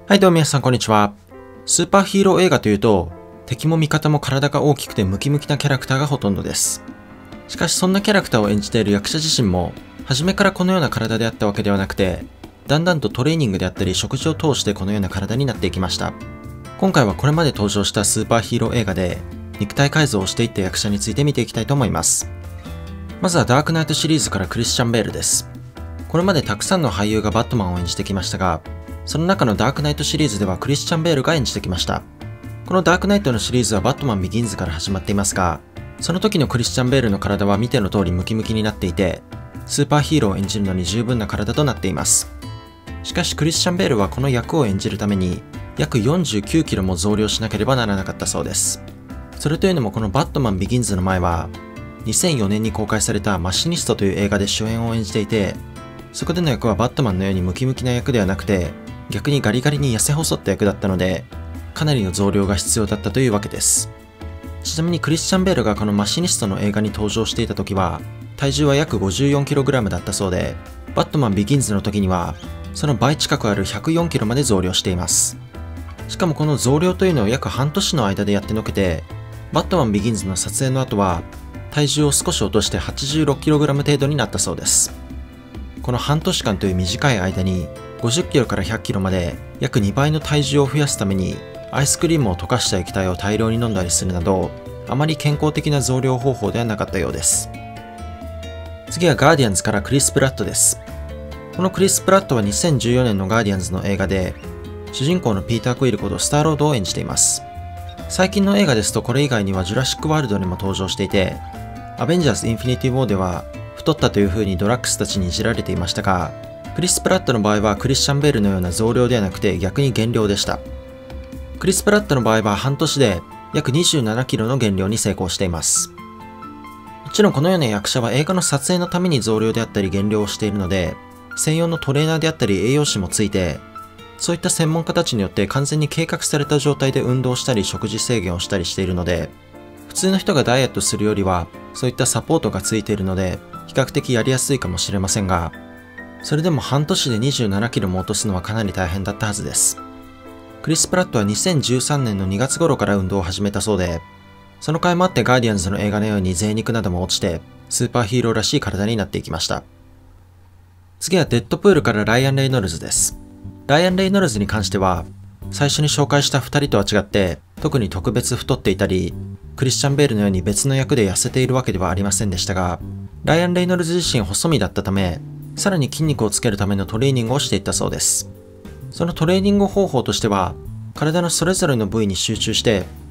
はいどうも皆さんこんにちは。スーパーヒーロー映画というと、敵も味方も体が大きくてムキムキなキャラクターがほとんどです。しかしそんなキャラクターを演じている役者自身も、初めからこのような体であったわけではなくて、だんだんとトレーニングであったり食事を通してこのような体になっていきました。今回はこれまで登場したスーパーヒーロー映画で、肉体改造をしていった役者について見ていきたいと思います。まずはダークナイトシリーズからクリスチャン・ベールです。これまでたくさんの俳優がバットマンを演じてきましたが、その中のダークナイトシリーズではクリスチャン・ベールが演じてきました。このダークナイトのシリーズはバットマンビギンズから始まっていますが、その時のクリスチャン・ベールの体は見ての通りムキムキになっていて、スーパーヒーローを演じるのに十分な体となっています。しかしクリスチャン・ベールはこの役を演じるために約49キロも増量しなければならなかったそうです。それというのもこのバットマンビギンズの前は、2004年に公開されたマシニストという映画で主演を演じていて、そこでの役はバットマンのようにムキムキな役ではなくて、逆にガリガリに痩せ細った役だったので、かなりの増量が必要だったというわけです。ちなみにクリスチャン・ベールがこのマシニストの映画に登場していた時は、体重は約 54kg だったそうで、バットマンビギンズの時には、その倍近くある 104kg まで増量しています。しかもこの増量というのを約半年の間でやってのけて、バットマンビギンズの撮影の後は、体重を少し落として 86kg 程度になったそうです。この半年間という短い間に 50kg から 100kg まで約2倍の体重を増やすためにアイスクリームを溶かした液体を大量に飲んだりするなど、あまり健康的な増量方法ではなかったようです。次はガーディアンズからクリス・プラットです。このクリス・プラットは2014年のガーディアンズの映画で主人公のピーター・クイルことスターロードを演じています。最近の映画ですとこれ以外にはジュラシック・ワールドにも登場していて、アベンジャーズ・インフィニティ・ウォーでは太ったという風にドラッグスたちにいじられていましたが、クリス・プラットの場合はクリスチャン・ベールのような増量ではなくて逆に減量でした。クリス・プラットの場合は半年で約 27kg の減量に成功しています。もちろんこのような役者は映画の撮影のために増量であったり減量をしているので、専用のトレーナーであったり栄養士もついて、そういった専門家たちによって完全に計画された状態で運動したり食事制限をしたりしているので、普通の人がダイエットするよりはそういったサポートがついているので比較的やりやすいかもしれませんが、それでも半年で 27kg も落とすのはかなり大変だったはずです。クリス・プラットは2013年の2月頃から運動を始めたそうで、その甲斐もあってガーディアンズの映画のように贅肉なども落ちてスーパーヒーローらしい体になっていきました。次はデッドプールからライアン・レイノルズです。ライアン・レイノルズに関しては最初に紹介した2人とは違って特に特別太っていたりクリスチャン・ベールのように別の役で痩せているわけではありませんでしたが、ライアン・レイノルズ自身細身だったため、さらに筋肉をつけるためのトレーニングをしていったそうです。そのトレーニング方法としては、体のそれぞれの部位に集中して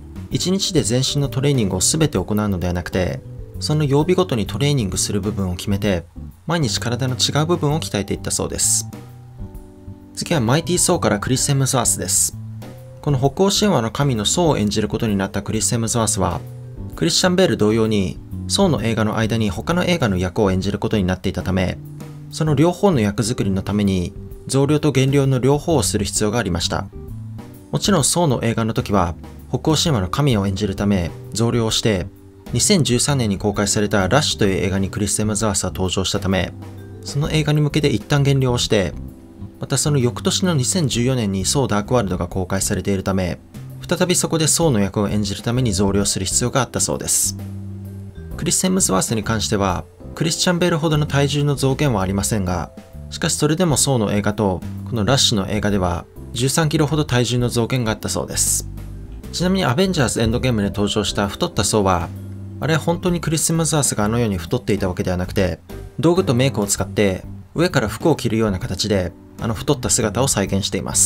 、1日で全身のトレーニングを全て行うのではなくて、その曜日ごとにトレーニングする部分を決めて、毎日体の違う部分を鍛えていったそうです。次はマイティー・ソーからクリス・ヘムズワースです。この北欧神話の神のソーを演じることになったクリス・ヘムズワースは、クリスチャン・ベール同様に、ソーの映画の間に他の映画の役を演じることになっていたため、その両方の役作りのために増量と減量の両方をする必要がありました。もちろんソーの映画の時は北欧神話の神を演じるため増量をして、2013年に公開されたラッシュという映画にクリス・ヘムズワースは登場したため、その映画に向けて一旦減量をして、またその翌年の2014年にソーダークワールドが公開されているため、再びそこでソーの役を演じるために増量する必要があったそうです。クリス・ヘムズワースに関しては、クリスチャン・ベールほどの体重の増減はありませんが、しかしそれでもソーの映画とこのラッシュの映画では 13kg ほど体重の増減があったそうです。ちなみにアベンジャーズエンドゲームで登場した太ったソーは、あれは本当にクリス・ヘムズワースがあのように太っていたわけではなくて、道具とメイクを使って上から服を着るような形であの太った姿を再現しています。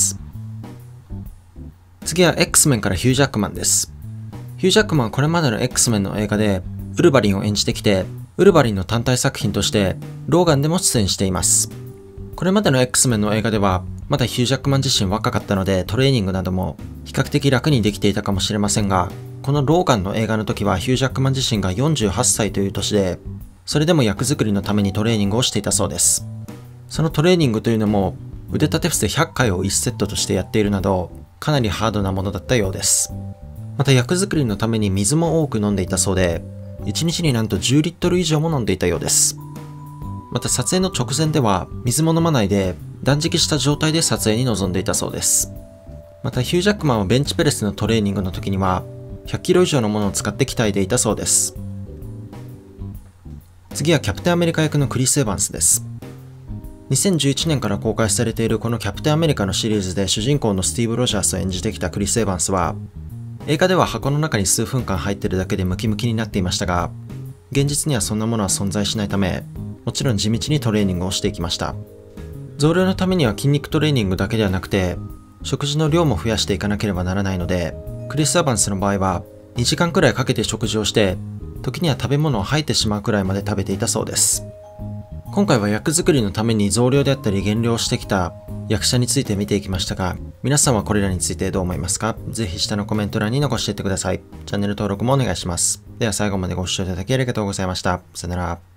次は X メンからヒュージャックマンです。ヒュージャックマンはこれまでの X メンの映画でウルヴァリンを演じてきて、ウルヴァリンの単体作品としてローガンでも出演しています。これまでの X メンの映画ではまだヒュージャックマン自身若かったのでトレーニングなども比較的楽にできていたかもしれませんが、このローガンの映画の時はヒュージャックマン自身が48歳という年で、それでも役作りのためにトレーニングをしていたそうです。そのトレーニングというのも腕立て伏せ100回を1セットとしてやっているなど、かなりハードなものだったようです。また役作りのために水も多く飲んでいたそうで、1日になんと10リットル以上も飲んでいたようです。また撮影の直前では水も飲まないで断食した状態で撮影に臨んでいたそうです。 またヒュージャックマンはベンチプレスのトレーニングの時には100キロ以上のものを使って鍛えていたそうです。次はキャプテンアメリカ役のクリス・エヴァンスです。2011年から公開されているこのキャプテンアメリカのシリーズで主人公のスティーブ・ロジャースを演じてきたクリス・エヴァンスは、映画では箱の中に数分間入っているだけでムキムキになっていましたが、現実にはそんなものは存在しないため、もちろん地道にトレーニングをしていきました。増量のためには筋肉トレーニングだけではなくて、食事の量も増やしていかなければならないので、クリス・エヴァンスの場合は2時間くらいかけて食事をして、時には食べ物を吐いてしまうくらいまで食べていたそうです。今回は役作りのために増量であったり減量してきた役者について見ていきましたが、皆さんはこれらについてどう思いますか？ぜひ下のコメント欄に残していってください。チャンネル登録もお願いします。では最後までご視聴いただきありがとうございました。さよなら。